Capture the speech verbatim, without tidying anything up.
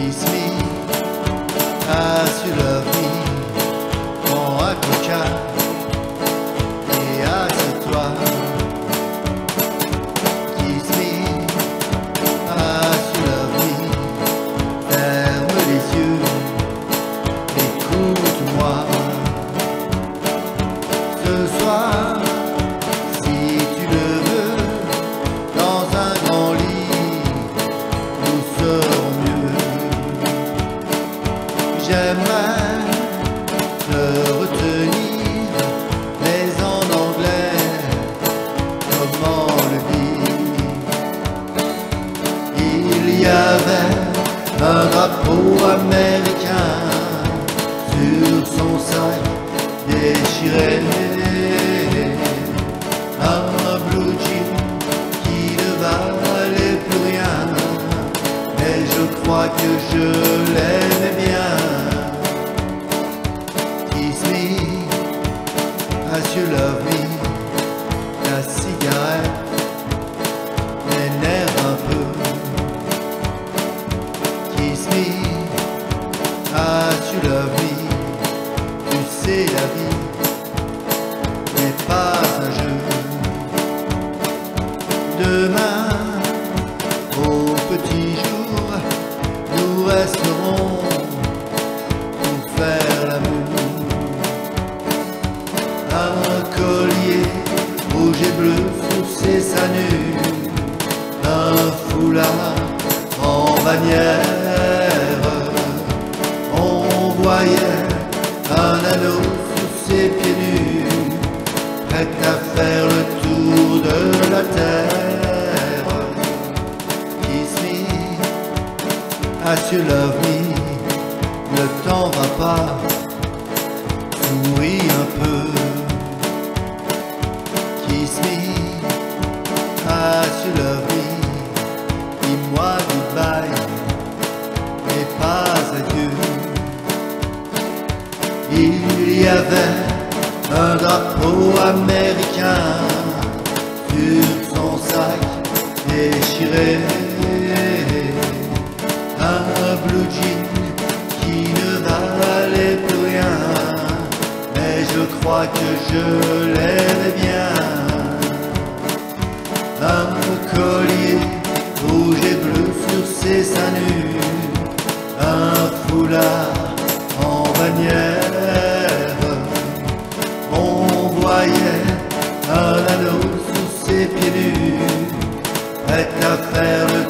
Kiss me as you love me. Prends un coca et assieds-toi. Kiss me as you love me. Ferme les yeux, écoute-moi. Ce soir, si tu le veux, dans un grand lit, nous serons mieux. J'aimerais te retenir, mais en anglais, comment le dire? Il y avait un drapeau américain sur son sac déchiré, un blue jean qui ne valait plus rien, mais je crois que je l'aimais bien. Kiss me as you love me. Ta cigarette m'énerve un peu. Kiss me as you love me. Tu sais, la vie n'est pas un jeu. Demain, au petit jour, nous resterons pour faire l'amour. Un collier rouge et bleu sous ses seins nus, un foulard en bannière. On voyait un anneau sous ses pieds nus, prêt à faire le tour de la terre. Kiss me as you love me. Le temps va pas, souris un peu. Kiss me as you love me. Dis-moi goodbye, mais pas adieu. Il y avait un drapeau américain sur son sac déchiré, un blue jean qui ne valait plus rien, mais je crois que je l'aimais bien. Un collier rouge et bleu sur ses seins nus, un foulard en bannière. On voyait un anneau sous ses pieds nus, prêt à faire le